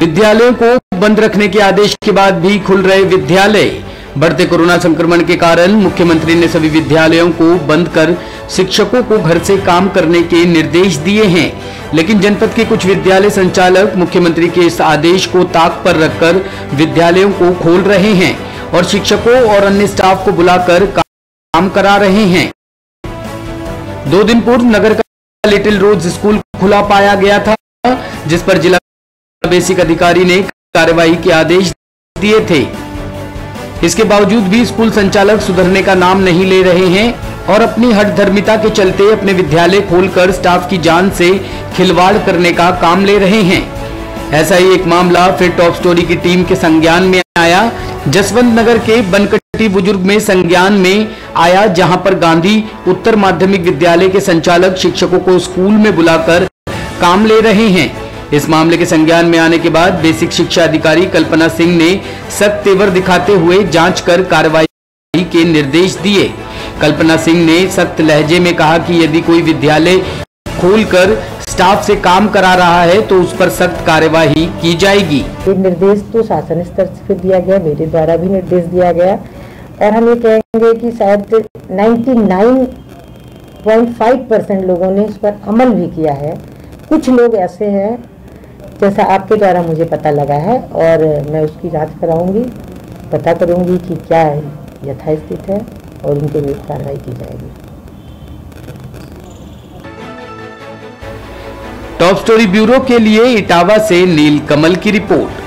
विद्यालयों को बंद रखने के आदेश के बाद भी खुल रहे विद्यालय। बढ़ते कोरोना संक्रमण के कारण मुख्यमंत्री ने सभी विद्यालयों को बंद कर शिक्षकों को घर से काम करने के निर्देश दिए हैं, लेकिन जनपद के कुछ विद्यालय संचालक मुख्यमंत्री के इस आदेश को ताक पर रखकर विद्यालयों को खोल रहे हैं और शिक्षकों और अन्य स्टाफ को बुलाकर काम करा रहे हैं। 2 दिन पूर्व नगर का लिटिल रोज स्कूल खुला पाया गया था, जिस पर जिला बेसिक अधिकारी ने कार्रवाई के आदेश दिए थे। इसके बावजूद भी स्कूल संचालक सुधरने का नाम नहीं ले रहे हैं और अपनी हठधर्मिता के चलते अपने विद्यालय खोलकर स्टाफ की जान से खिलवाड़ करने का काम ले रहे हैं। ऐसा ही एक मामला फिर टॉप स्टोरी की टीम के संज्ञान में आया। जसवंत नगर के बनकटी बुजुर्ग में संज्ञान में आया, जहां पर गांधी उत्तर माध्यमिक विद्यालय के संचालक शिक्षकों को स्कूल में बुलाकर काम ले रहे हैं। इस मामले के संज्ञान में आने के बाद बेसिक शिक्षा अधिकारी कल्पना सिंह ने सख्त तेवर दिखाते हुए जांच कर कार्रवाई के निर्देश दिए। कल्पना सिंह ने सख्त लहजे में कहा कि यदि कोई विद्यालय खोलकर स्टाफ से काम करा रहा है तो उस पर सख्त कार्यवाही की जाएगी। ये निर्देश तो शासन स्तर से दिया गया, मेरे द्वारा भी निर्देश दिया गया और हम ये कहेंगे कि शायद 99.5% लोगों ने इस पर अमल भी किया है। कुछ लोग ऐसे हैं जैसा आपके द्वारा मुझे पता लगा है और मैं उसकी जांच कराऊंगी, पता करूंगी कि क्या यथास्थित है और उनके विरुद्ध कार्रवाई की जाएगी। टॉप स्टोरी ब्यूरो के लिए इटावा से नील कमल की रिपोर्ट।